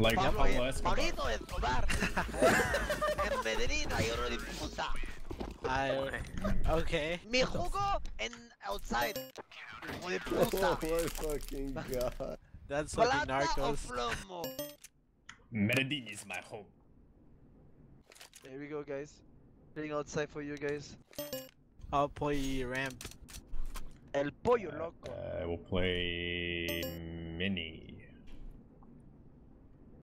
Like Pablo Escobar. Pablo Escobar. En Medellín hay oro de puta. Okay. Mi jugo en outside. Hijo de puta. Oh my fucking god. That's fucking Plata o narcos. plomo. Medellin is my home. There we go, guys. Playing outside for you guys. I'll play ramp. El pollo loco. We'll play mini.